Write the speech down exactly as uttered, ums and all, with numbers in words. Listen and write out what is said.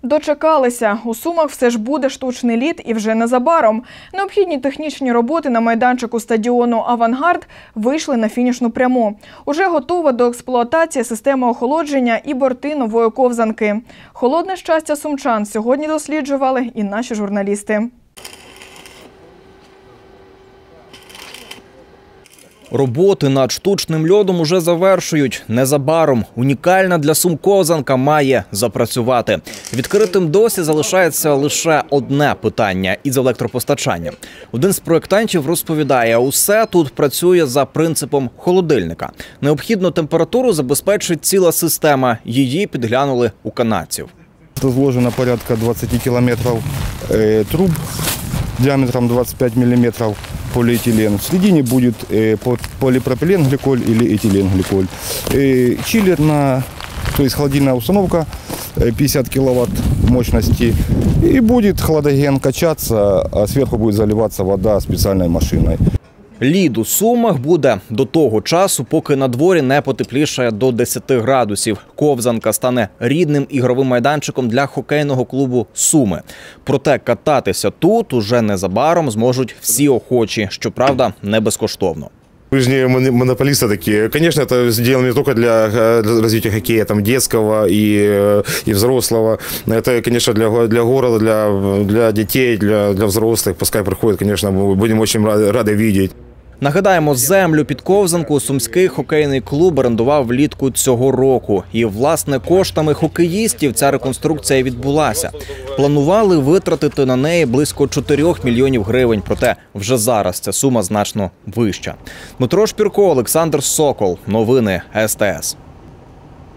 Дочекалися. У Сумах все ж буде штучний лід і вже незабаром. Необхідні технічні роботи на майданчику стадіону «Авангард» вийшли на фінішну пряму. Уже готова до експлуатації система охолодження і борти нової ковзанки. Холодне щастя сумчан сьогодні досліджували і наші журналісти. Роботи над штучним льодом уже завершують. Незабаром унікальна для Сум ковзанка має запрацювати. Відкритим досі залишається лише одне питання – із електропостачанням. Один з проєктантів розповідає, усе тут працює за принципом холодильника. Необхідну температуру забезпечить ціла система. Її підглянули у канадців. Тут вложено порядка двадцати кілометрів труб діаметром двадцять п'ять міліметрів. Полиэтилен. В середине будет э, полипропиленгликоль или этиленгликоль. Э, чиллер, на, то есть холодильная установка пятьдесят киловатт мощности. И будет хладоген качаться, а сверху будет заливаться вода специальной машиной. Лід у Сумах буде до того часу, поки на дворі не потеплішає до десяти градусів. Ковзанка стане рідним ігровим майданчиком для хокейного клубу «Суми». Проте кататися тут уже незабаром зможуть всі охочі, щоправда, не безкоштовно. Мы же не монополисты такие. Конечно, это сделано не только для развития хоккея там, детского и, и взрослого. Это, конечно, для, для города, для, для детей, для, для взрослых. Пускай приходят, конечно, мы будем очень рады, рады видеть. Нагадаємо, землю під ковзанку Сумський хокейний клуб орендував влітку цього року. І, власне, коштами хокеїстів ця реконструкція відбулася. Планували витратити на неї близько чотирьох мільйонів гривень, проте вже зараз ця сума значно вища. Дмитро Шпірко, Олександр Сокол. Новини ес те ес.